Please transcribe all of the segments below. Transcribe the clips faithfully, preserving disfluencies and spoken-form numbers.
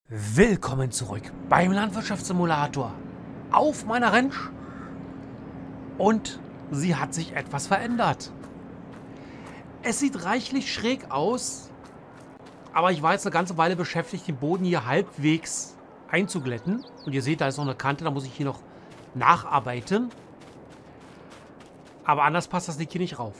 Willkommen zurück beim Landwirtschaftssimulator auf meiner Ranch. Und sie hat sich etwas verändert. Es sieht reichlich schräg aus, aber ich war jetzt eine ganze Weile beschäftigt, den Boden hier halbwegs einzuglätten. Und ihr seht, da ist noch eine Kante, da muss ich hier noch nacharbeiten. Aber anders passt das Ding hier nicht rauf.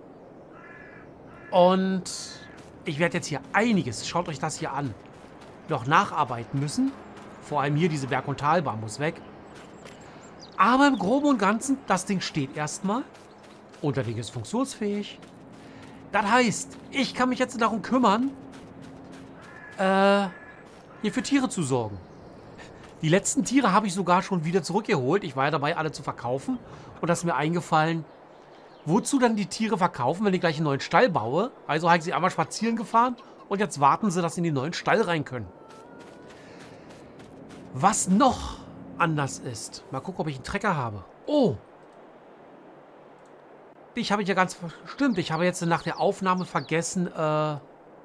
Und ich werde jetzt hier einiges, schaut euch das hier an, noch nacharbeiten müssen. Vor allem hier diese Berg- und Talbahn muss weg. Aber im Groben und Ganzen, das Ding steht erstmal. Und das Ding ist funktionsfähig. Das heißt, ich kann mich jetzt darum kümmern, äh, hier für Tiere zu sorgen. Die letzten Tiere habe ich sogar schon wieder zurückgeholt. Ich war ja dabei, alle zu verkaufen. Und das ist mir eingefallen, wozu dann die Tiere verkaufen, wenn ich gleich einen neuen Stall baue? Also habe ich sie einmal spazieren gefahren und jetzt warten sie, dass sie in den neuen Stall rein können. Was noch anders ist, mal gucken, ob ich einen Trecker habe. Oh! Ich habe ja ganz... Stimmt, ich habe jetzt nach der Aufnahme vergessen, äh,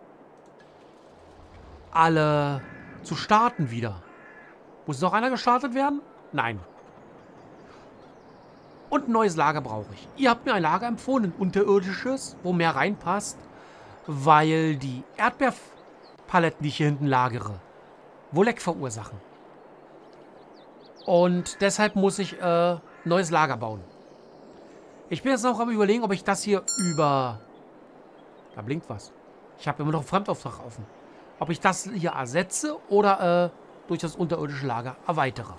alle zu starten wieder. Muss noch einer gestartet werden? Nein. Und ein neues Lager brauche ich. Ihr habt mir ein Lager empfohlen, ein unterirdisches, wo mehr reinpasst, weil die Erdbeerpaletten, die ich hier hinten lagere, wohl Leck verursachen. Und deshalb muss ich äh, ein neues Lager bauen. Ich bin jetzt noch am Überlegen, ob ich das hier über... Da blinkt was. Ich habe immer noch einen Fremdauftrag offen. Ob ich das hier ersetze oder äh, durch das unterirdische Lager erweitere.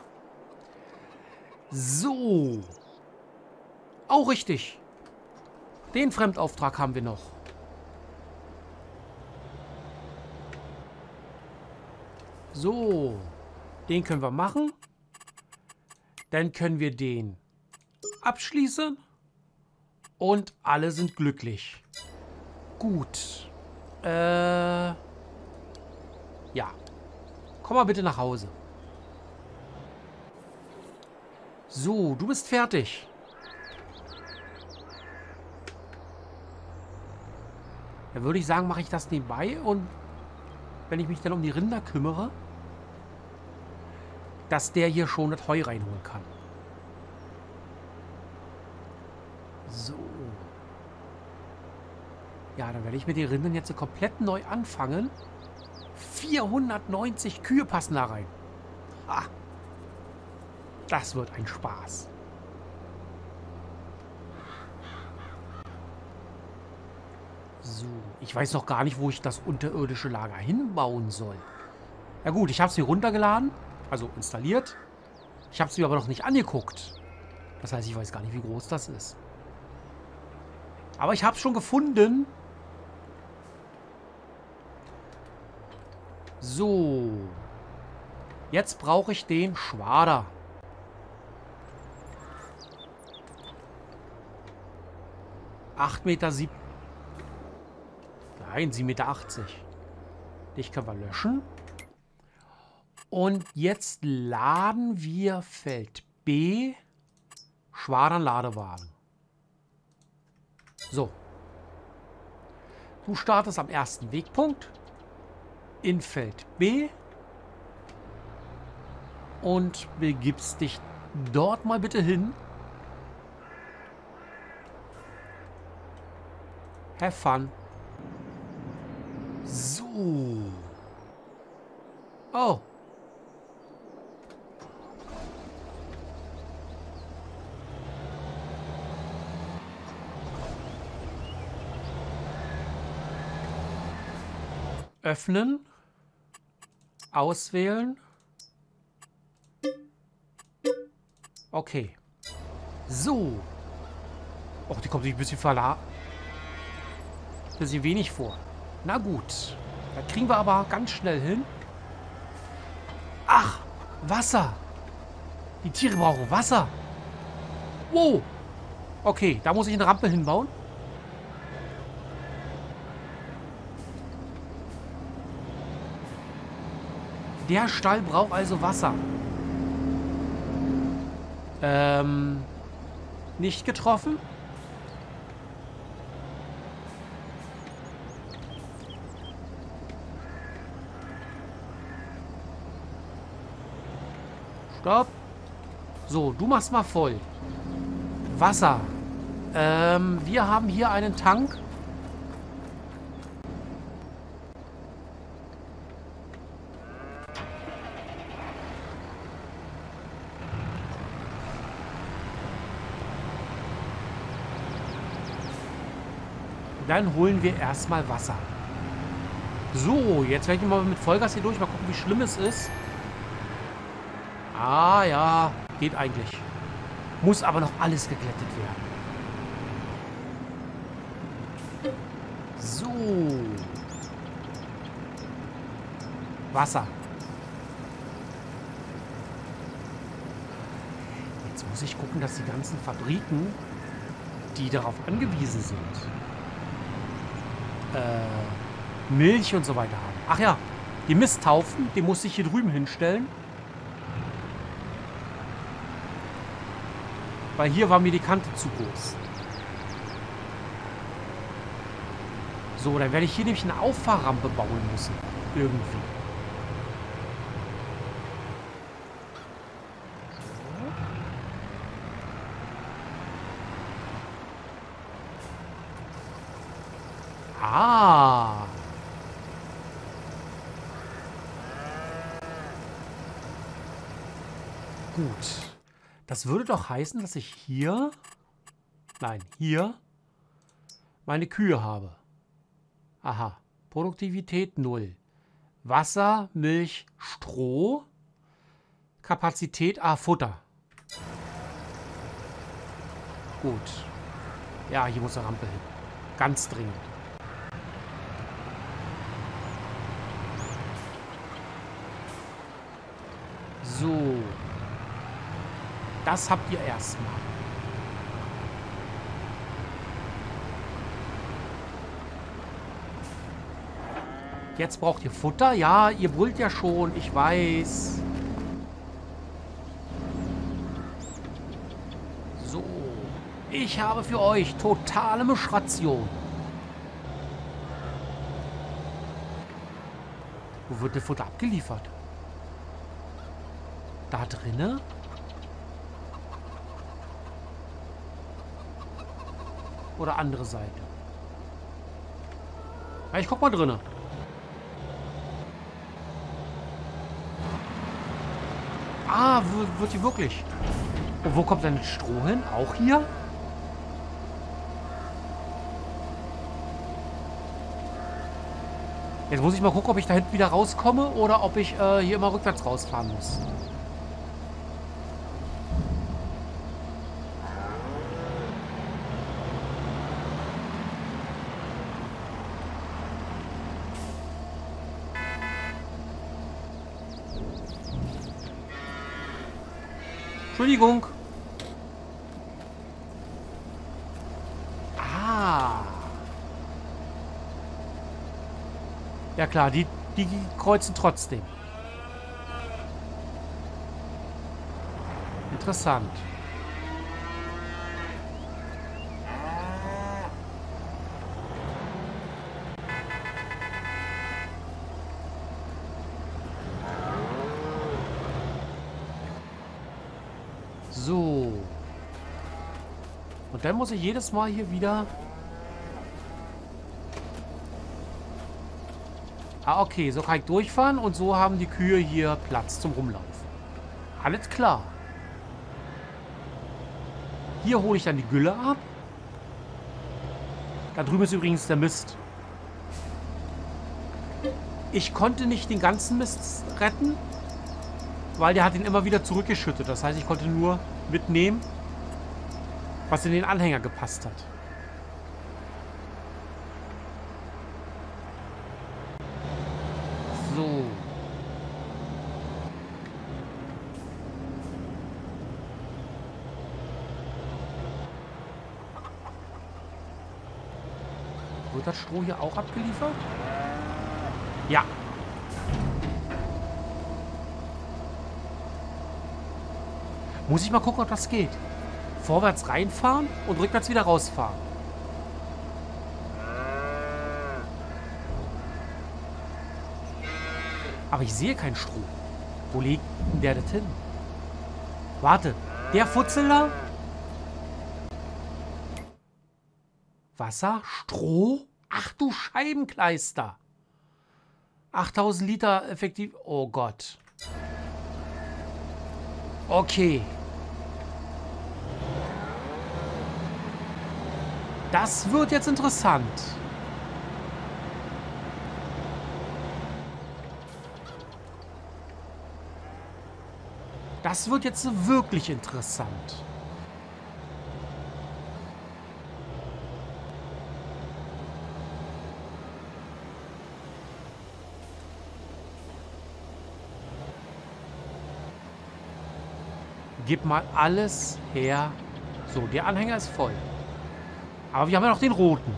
So. Auch richtig. Den Fremdauftrag haben wir noch. So. Den können wir machen. Dann können wir den abschließen. Und alle sind glücklich. Gut. Äh. Ja. Komm mal bitte nach Hause. So, du bist fertig. Dann würde ich sagen, mache ich das nebenbei. Und wenn ich mich dann um die Rinder kümmere, dass der hier schon das Heu reinholen kann. So. Ja, dann werde ich mit den Rindern jetzt komplett neu anfangen. vierhundertneunzig Kühe passen da rein. Ha. Das wird ein Spaß. So, ich weiß noch gar nicht, wo ich das unterirdische Lager hinbauen soll. Ja gut, ich habe es hier runtergeladen, also installiert. Ich habe es mir aber noch nicht angeguckt. Das heißt, ich weiß gar nicht, wie groß das ist. Aber ich habe es schon gefunden. So. Jetzt brauche ich den Schwader. acht Meter sieb... Nein, sieben Meter achtzig. Dich können wir löschen. Und jetzt laden wir Feld B. Schwadern Ladewagen. So. Du startest am ersten Wegpunkt. In Feld B. Und begibst dich dort mal bitte hin. Have fun. So. Oh. Öffnen. Auswählen. Okay. So. Och, die kommt sich ein bisschen verla... bisschen wenig vor. Na gut. Das kriegen wir aber ganz schnell hin. Ach, Wasser. Die Tiere brauchen Wasser. Wow. Okay, da muss ich eine Rampe hinbauen. Der Stall braucht also Wasser. Ähm, nicht getroffen. Stopp. So, du machst mal voll. Wasser. Ähm, wir haben hier einen Tank. Dann holen wir erstmal Wasser. So, jetzt werde ich mal mit Vollgas hier durch. Mal gucken, wie schlimm es ist. Ah, ja. Geht eigentlich. Muss aber noch alles geglättet werden. So. Wasser. Jetzt muss ich gucken, dass die ganzen Fabriken, die darauf angewiesen sind, äh, Milch und so weiter haben. Ach ja, die Misthaufen, die muss ich hier drüben hinstellen. Weil hier war mir die Kante zu groß. So, dann werde ich hier nämlich eine Auffahrrampe bauen müssen. Irgendwie. Ah. Gut. Das würde doch heißen, dass ich hier, nein, hier meine Kühe habe. Aha. Produktivität null. Wasser, Milch, Stroh. Kapazität, ah, Futter. Gut. Ja, hier muss eine Rampe hin. Ganz dringend. So. Das habt ihr erstmal. Jetzt braucht ihr Futter. Ja, ihr brüllt ja schon. Ich weiß. So. Ich habe für euch totale Mischration. Wo wird das Futter abgeliefert? Da drinne? Oder andere Seite? Ja, ich guck mal drinne. Ah, wird hier wirklich. Und wo kommt denn das Stroh hin? Auch hier? Jetzt muss ich mal gucken, ob ich da hinten wieder rauskomme oder ob ich äh, hier immer rückwärts rausfahren muss. Entschuldigung. Ah. Ja klar, die, die kreuzen trotzdem. Interessant. So. Und dann muss ich jedes Mal hier wieder... Ah, okay. So kann ich durchfahren und so haben die Kühe hier Platz zum Rumlaufen. Alles klar. Hier hole ich dann die Gülle ab. Da drüben ist übrigens der Mist. Ich konnte nicht den ganzen Mist retten, weil der hat ihn immer wieder zurückgeschüttet. Das heißt, ich konnte nur mitnehmen, was in den Anhänger gepasst hat. So. Wird das Stroh hier auch abgeliefert? Ja. Muss ich mal gucken, ob das geht. Vorwärts reinfahren und rückwärts wieder rausfahren. Aber ich sehe keinen Stroh. Wo legt denn der das hin? Warte. Der Futzel da? Wasser? Stroh? Ach du Scheibenkleister. achttausend Liter effektiv. Oh Gott. Okay. Das wird jetzt interessant. Das wird jetzt wirklich interessant. Gib mal alles her. So, der Anhänger ist voll. Aber wir haben ja noch den roten.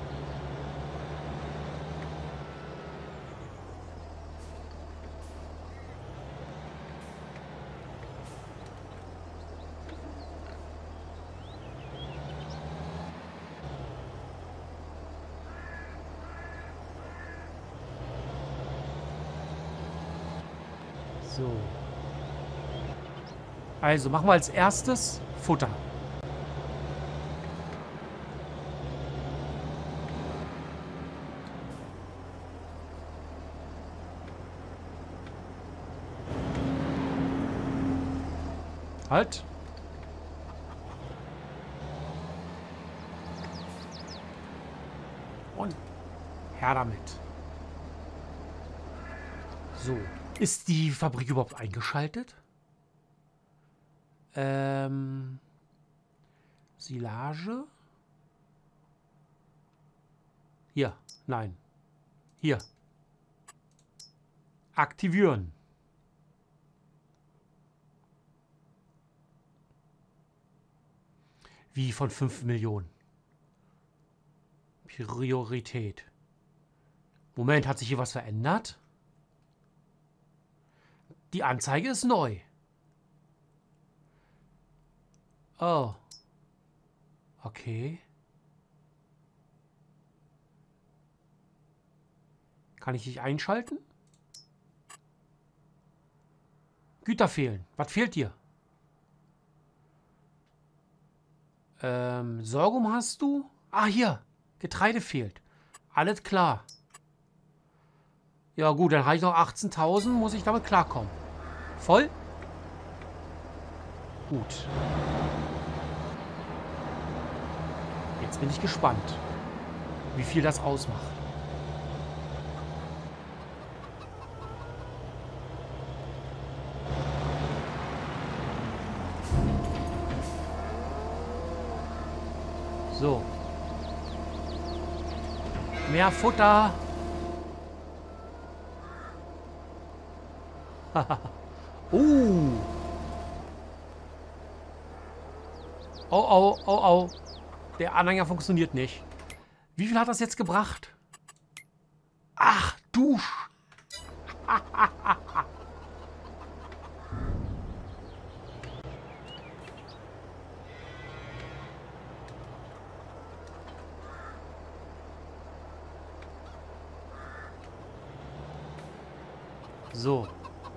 So. Also machen wir als erstes Futter. Halt. Und her damit. So. Ist die Fabrik überhaupt eingeschaltet? Ähm, Silage. Hier, nein. Hier. Aktivieren. Wie von fünf Millionen. Priorität. Moment, hat sich hier was verändert? Die Anzeige ist neu. Oh. Okay. Kann ich dich einschalten? Güter fehlen. Was fehlt dir? Ähm, Sorghum hast du? Ah, hier. Getreide fehlt. Alles klar. Ja gut, dann habe ich noch achtzehntausend. Muss ich damit klarkommen. Voll? Gut. Jetzt bin ich gespannt, wie viel das ausmacht. So. Mehr Futter. uh. Oh, oh, oh, oh. Der Anhänger funktioniert nicht. Wie viel hat das jetzt gebracht? Ach, du. So.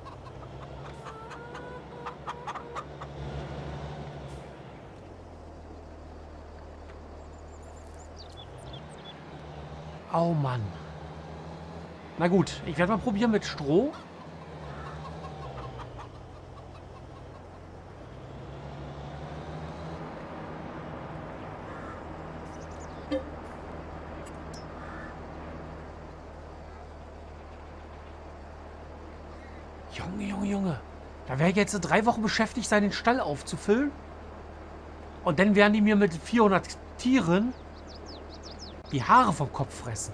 Oh Mann. Na gut, ich werde mal probieren mit Stroh. Junge, Junge, Junge. Da wäre ich jetzt drei Wochen beschäftigt sein, den Stall aufzufüllen. Und dann werden die mir mit vierhundert Tieren die Haare vom Kopf fressen.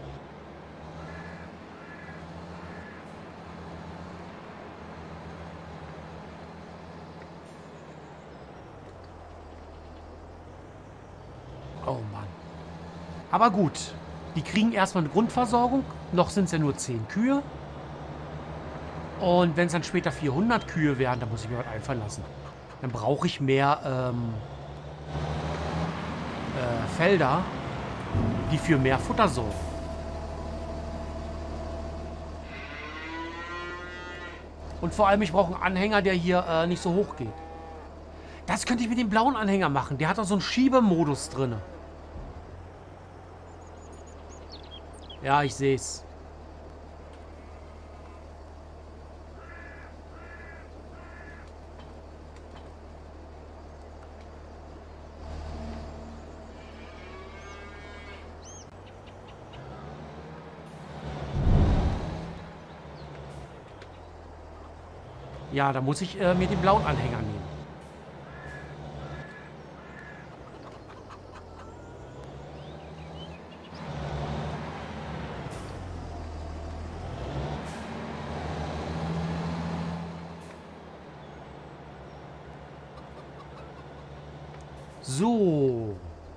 Oh Mann. Aber gut. Die kriegen erstmal eine Grundversorgung. Noch sind es ja nur zehn Kühe. Und wenn es dann später vierhundert Kühe werden, dann muss ich mir was einfallen lassen. Dann brauche ich mehr ähm, äh, Felder, die für mehr Futter sorgen. Und vor allem, ich brauche einen Anhänger, der hier äh, nicht so hoch geht. Das könnte ich mit dem blauen Anhänger machen. Der hat doch so einen Schiebemodus drin. Ja, ich sehe es. Ja, da muss ich äh, mir den blauen Anhänger nehmen. So.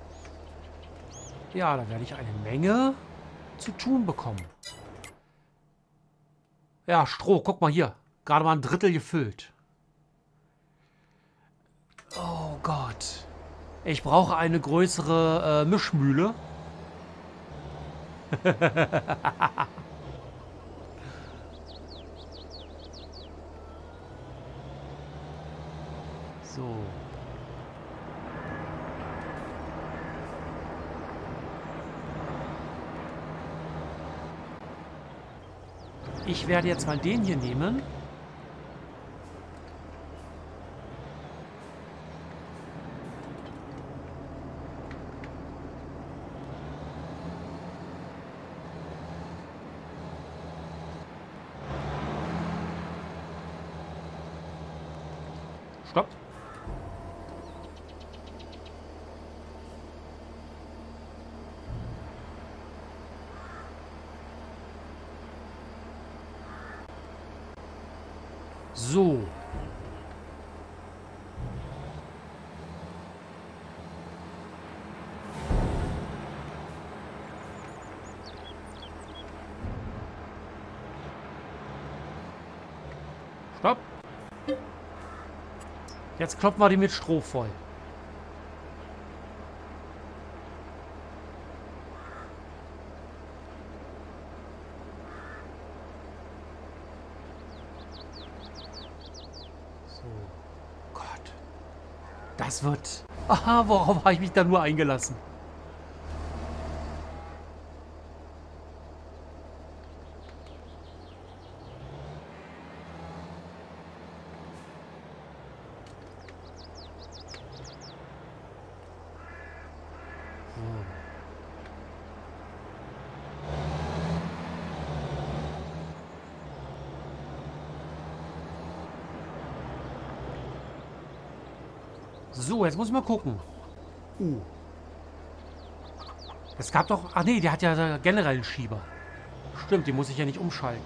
Ja, da werde ich eine Menge zu tun bekommen. Ja, Stroh, guck mal hier. Gerade mal ein Drittel gefüllt. Oh Gott. Ich brauche eine größere äh, Mischmühle. So. Ich werde jetzt mal den hier nehmen. Stopp. So. Stopp. Jetzt kloppen wir die mit Stroh voll. So. Gott. Das wird... Aha, worauf habe ich mich da nur eingelassen? So, jetzt muss ich mal gucken. Uh. Es gab doch... Ach nee, der hat ja generell einen Schieber. Stimmt, den muss ich ja nicht umschalten.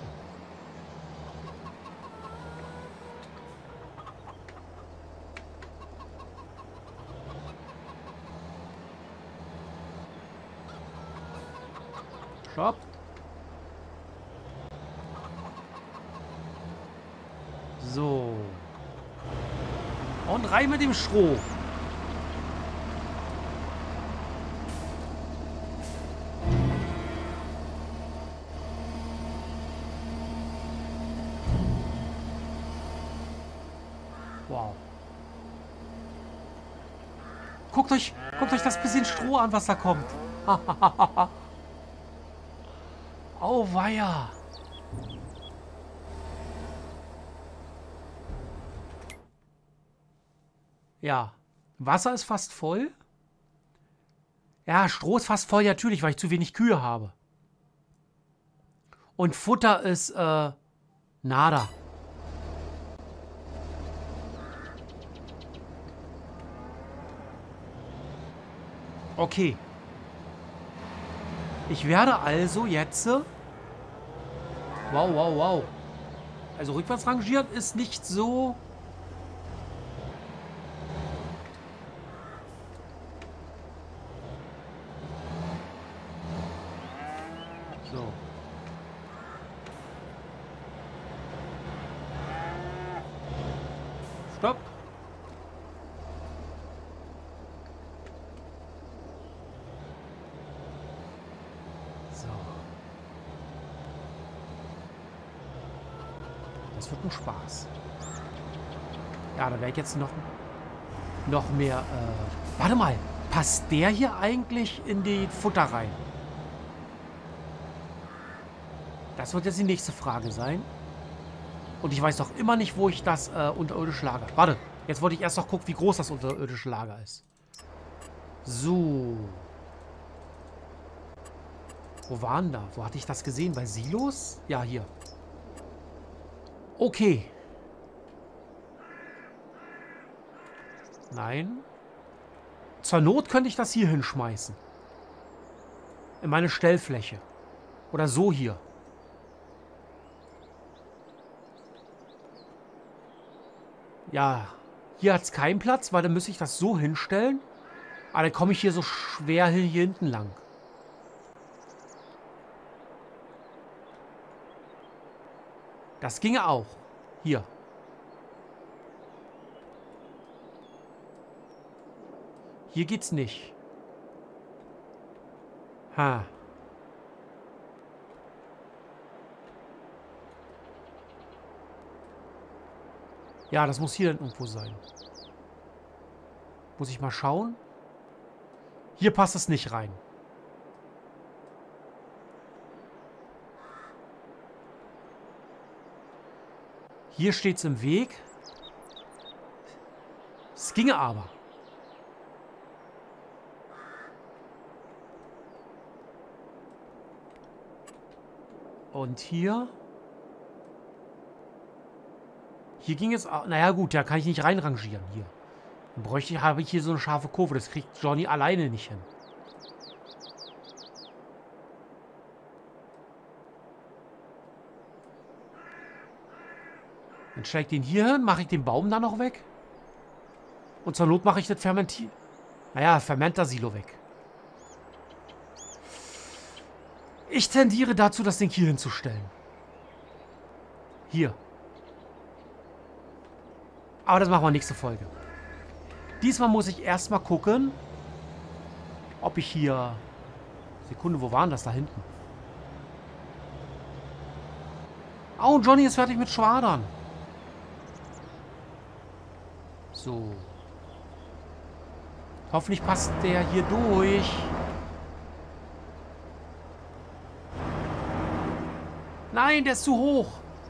Stopp. So. Und rein mit dem Stroh. Wow. Guckt euch, guckt euch das bisschen Stroh an, was da kommt. Auweia. Ja, Wasser ist fast voll. Ja, Stroh ist fast voll, natürlich, weil ich zu wenig Kühe habe. Und Futter ist, äh, nada. Okay. Ich werde also jetzt... Wow, wow, wow. Also rückwärts rangieren ist nicht so... So. Stopp. So. Das wird ein Spaß. Ja, da werde ich jetzt noch... noch mehr... Äh, warte mal. Passt der hier eigentlich in die Futter rein? Das wird jetzt die nächste Frage sein. Und ich weiß noch immer nicht, wo ich das äh, unterirdische Lager... Warte. Jetzt wollte ich erst noch gucken, wie groß das unterirdische Lager ist. So. Wo waren da? Wo hatte ich das gesehen? Bei Silos? Ja, hier. Okay. Nein. Zur Not könnte ich das hier hinschmeißen. In meine Stellfläche. Oder so hier. Ja. Hier hat es keinen Platz, weil dann müsste ich das so hinstellen. Aber dann komme ich hier so schwer hier hinten lang. Das ginge auch. Hier. Hier geht's nicht. Ha. Ja, das muss hier dann irgendwo sein. Muss ich mal schauen? Hier passt es nicht rein. Hier steht es im Weg. Es ginge aber. Und hier... Hier ging es... Naja gut, da kann ich nicht reinrangieren. Hier. Dann bräuchte ich, habe ich hier so eine scharfe Kurve. Das kriegt Johnny alleine nicht hin. Dann stelle ich den hier hin, mache ich den Baum dann noch weg. Und zur Not mache ich das Fermentier... Naja, Fermenter-Silo weg. Ich tendiere dazu, das Ding hier hinzustellen. Hier. Aber das machen wir nächste Folge. Diesmal muss ich erstmal gucken, ob ich hier... Sekunde, wo waren das da hinten? Oh, Johnny ist fertig mit Schwadern. So. Hoffentlich passt der hier durch. Nein, der ist zu hoch.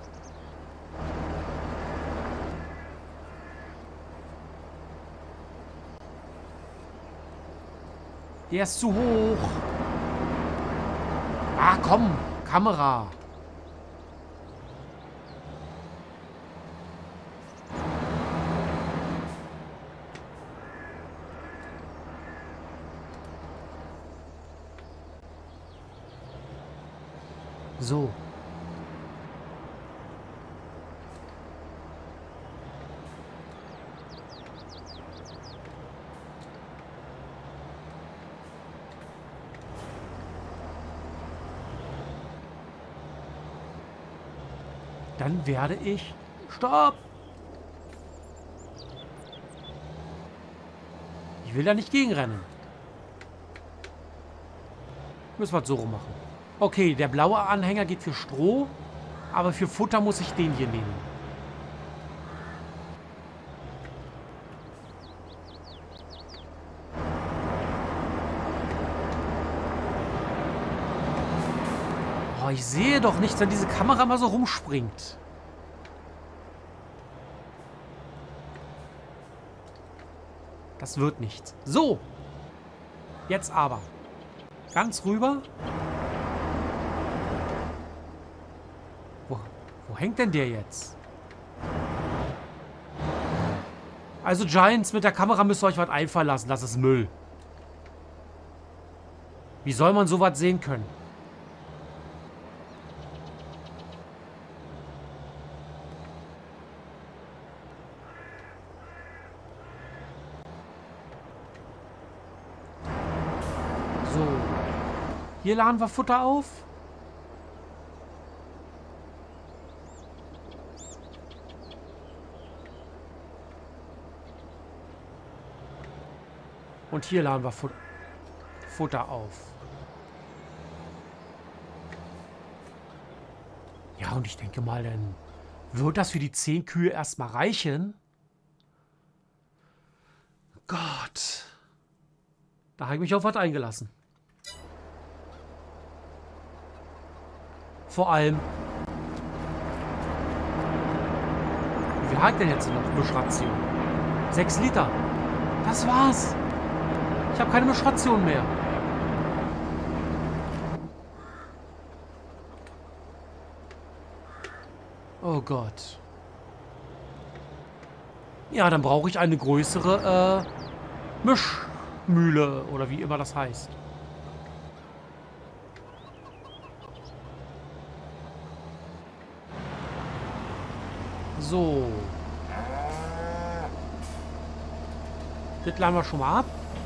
Der ist zu hoch. Ah, komm. Kamera. So. Dann werde ich... Stopp! Ich will da nicht gegenrennen. Müssen wir es so rum machen. Okay, der blaue Anhänger geht für Stroh, aber für Futter muss ich den hier nehmen. Oh, ich sehe doch nichts, wenn diese Kamera mal so rumspringt. Das wird nichts. So. Jetzt aber. Ganz rüber. Wo, wo hängt denn der jetzt? Also Giants, mit der Kamera müsst ihr euch was einfallen lassen. Das ist Müll. Wie soll man sowas sehen können? So. Hier laden wir Futter auf. Und hier laden wir Fut- Futter auf. Ja, und ich denke mal, dann wird das für die zehn Kühe erstmal reichen. Gott. Da habe ich mich auf was eingelassen. Vor allem. Wie viel hat denn jetzt noch Mischration? Sechs Liter. Das war's. Ich habe keine Mischration mehr. Oh Gott. Ja, dann brauche ich eine größere äh, Mischmühle oder wie immer das heißt. So. Das laden wir schon mal ab.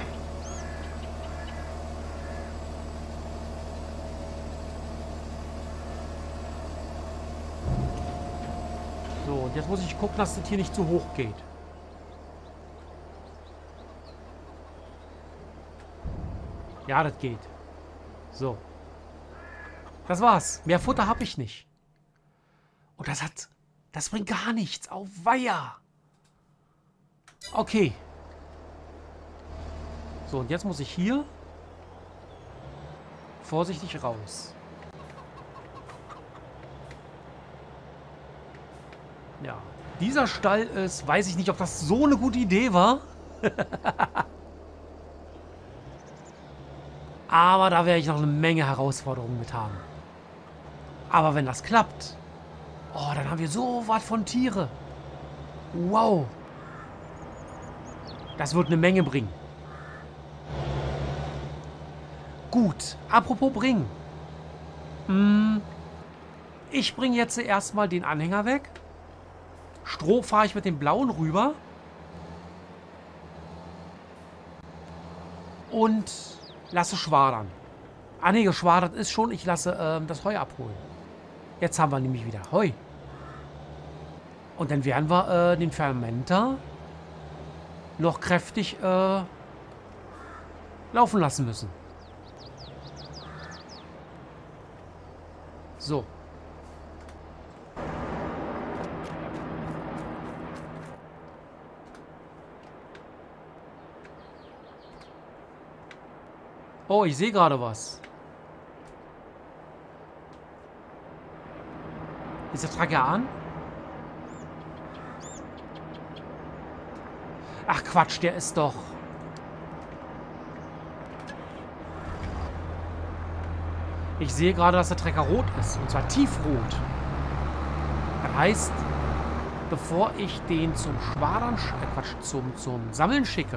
So, und jetzt muss ich gucken, dass das hier nicht zu hoch geht. Ja, das geht. So. Das war's. Mehr Futter habe ich nicht. Und das hat... Das bringt gar nichts. Auf Weiher. Okay. So, und jetzt muss ich hier vorsichtig raus. Ja. Dieser Stall ist... Weiß ich nicht, ob das so eine gute Idee war. Aber da werde ich noch eine Menge Herausforderungen mit haben. Aber wenn das klappt... Oh, dann haben wir so was von Tiere. Wow. Das wird eine Menge bringen. Gut. Apropos bringen. Hm, ich bringe jetzt erstmal den Anhänger weg. Stroh fahre ich mit dem blauen rüber. Und lasse schwadern. Ah ne, geschwadert ist schon. Ich lasse ähm, das Heu abholen. Jetzt haben wir nämlich wieder Heu. Und dann werden wir äh, den Fermenter noch kräftig äh, laufen lassen müssen. So. Oh, ich sehe gerade was. Ist der Tracker an? Ach Quatsch, der ist doch... Ich sehe gerade, dass der Trecker rot ist. Und zwar tiefrot. Das heißt, bevor ich den zum Schwadern... Äh Quatsch, zum, zum Sammeln schicke,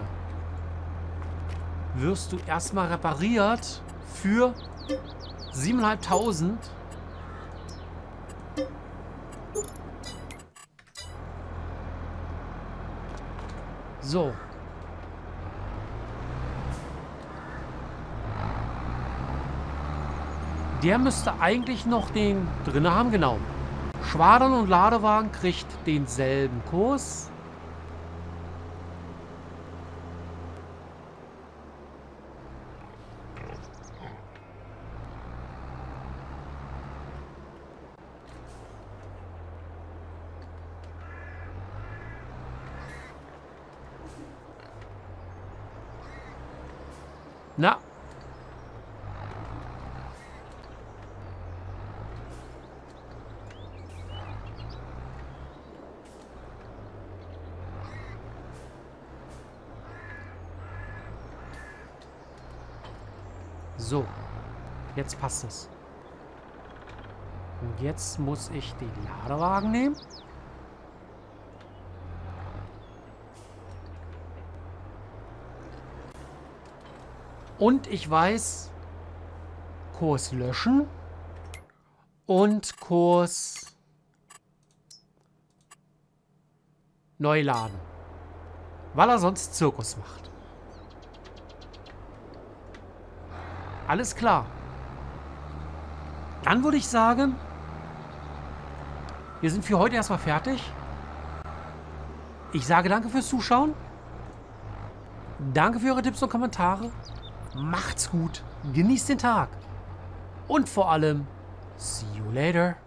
wirst du erstmal repariert für siebentausendfünfhundert. So. Der müsste eigentlich noch den drin haben, genau. Schwadern und Ladewagen kriegt denselben Kurs. Na. So. Jetzt passt es. Und jetzt muss ich den Ladewagen nehmen. Und ich weiß, Kurs löschen und Kurs neu laden, weil er sonst Zirkus macht. Alles klar. Dann würde ich sagen, wir sind für heute erstmal fertig. Ich sage danke fürs Zuschauen. Danke für eure Tipps und Kommentare. Macht's gut, genießt den Tag und vor allem, see you later.